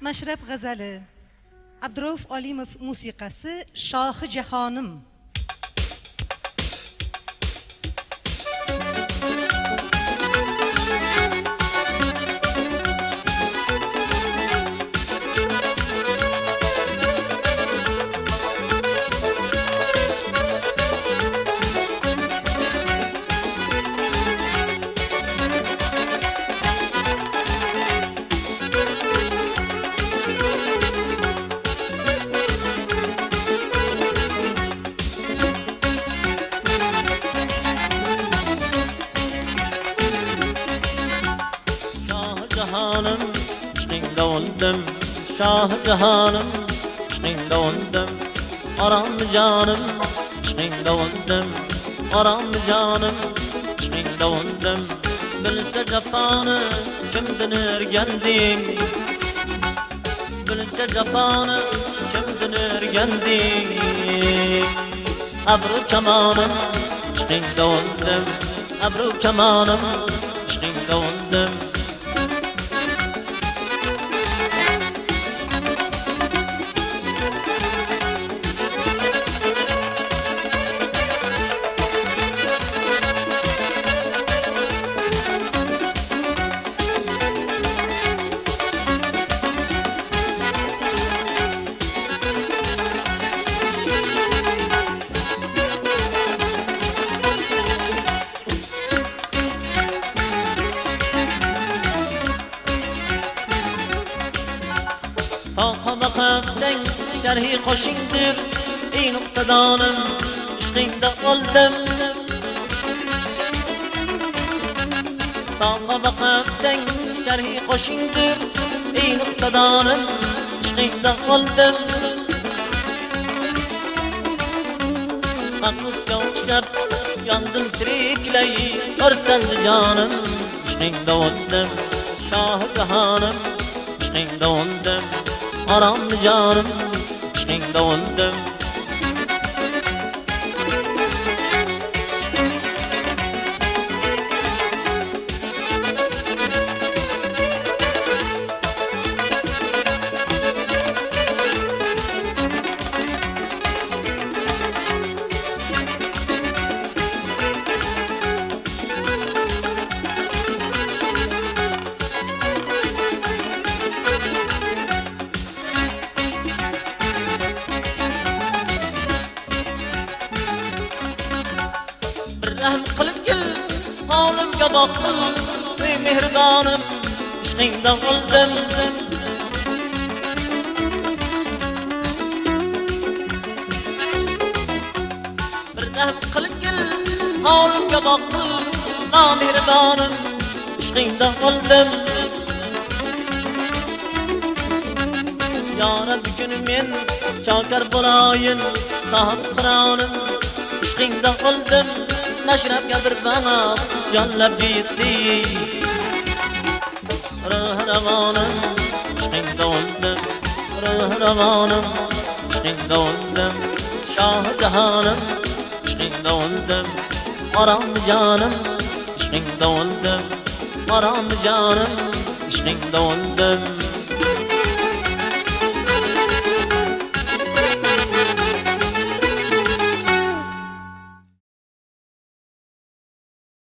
Mashrab g'azali, Abdurauf Olimov musiqasi, Shohi Jahonim. Jahanım, işinde oldum, Şah Jahanım, işinde oldum, aram canım, işinde oldum, aram canım, işinde oldum, bilse cefanı, kimden ergendin, bilse cefanı, kimden ergendin, abru kemanım, işinde oldum, abru kemanım, işinde oldum. Taha bakıpsen şerhi koşindir, ey noktadanım, işkinde oldum. Taha bakıpsen şerhi koşindir, ey noktadanım, işkinde oldum. Aklısca okşap, yandım trikleyi, örtendi canım, işkinde oldum. Şah-ı Cahanım, işkinde oldum. Aram canım, işkinde oldum. Rahm qilib gel, holimga boqil, ey mehribonim, ishqingda oldum. Bir rahm qilib gel, holimga boqil, ey mehribonim, ishqingda oldum. Ya Rabbi kun men chokar bo'layin, sohib qironim, ishqingda oldum. Mashrabga bir bana jonlab yetti, ruh-ravonim, ishqingda oldum, ruh-ravonim, ishqingda oldum. Shoh Jahonim, ishqingda oldum, aram jonim, ishqingda oldum, aram jonim, ishqingda oldum.